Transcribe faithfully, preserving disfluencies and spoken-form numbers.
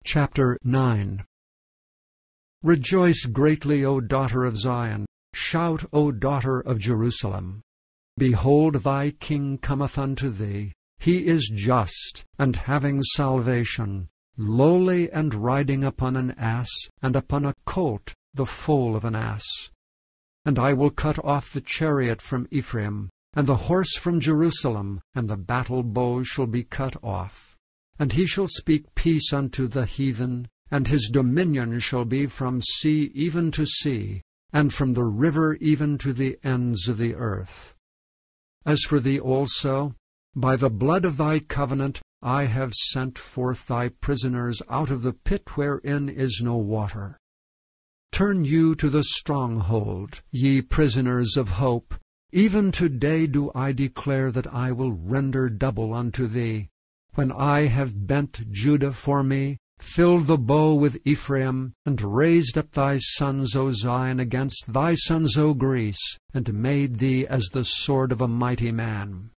Chapter nine. Rejoice greatly, O daughter of Zion! Shout, O daughter of Jerusalem! Behold, thy King cometh unto thee. He is just, and having salvation, lowly, and riding upon an ass, and upon a colt, the foal of an ass. And I will cut off the chariot from Ephraim, and the horse from Jerusalem, and the battle bow shall be cut off. And he shall speak peace unto the heathen, and his dominion shall be from sea even to sea, and from the river even to the ends of the earth. As for thee also, by the blood of thy covenant I have sent forth thy prisoners out of the pit wherein is no water. Turn you to the stronghold, ye prisoners of hope. Even today do I declare that I will render double unto thee. When I have bent Judah for me, filled the bow with Ephraim, and raised up thy sons, O Zion, against thy sons, O Greece, and made thee as the sword of a mighty man.